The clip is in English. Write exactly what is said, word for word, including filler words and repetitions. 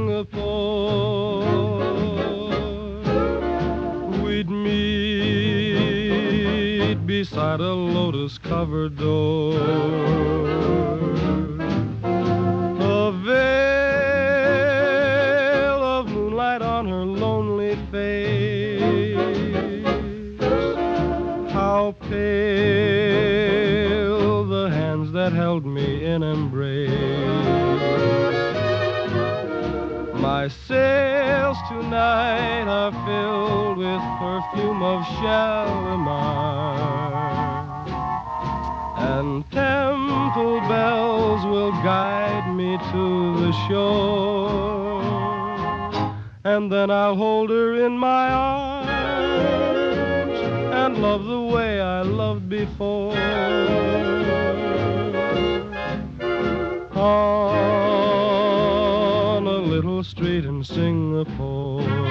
Singapore. We'd meet beside a lotus-covered door. A veil of moonlight on her lonely face. How pale the hands that held me in embrace. My sails tonight are filled with perfume of Shalimar, and temple bells will guide me to the shore, and then I'll hold her in my arms and love the way I loved before. On a little street in Singapore.